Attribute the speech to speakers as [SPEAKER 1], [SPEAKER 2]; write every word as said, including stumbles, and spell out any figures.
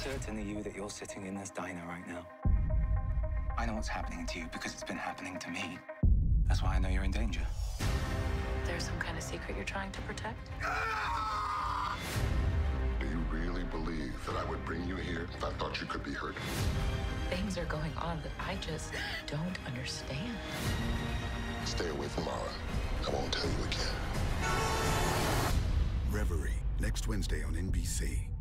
[SPEAKER 1] certain are you that you're sitting in this diner right now? I know what's happening to you because it's been happening to me. That's why I know you're in danger.
[SPEAKER 2] There's some kind of secret you're trying to protect?
[SPEAKER 3] Do you really believe that I would bring you here if I thought you could be hurt?
[SPEAKER 2] Things are going on that I just don't understand.
[SPEAKER 3] Stay away from Mara. I won't tell you again.
[SPEAKER 4] Reverie, next Wednesday on N B C.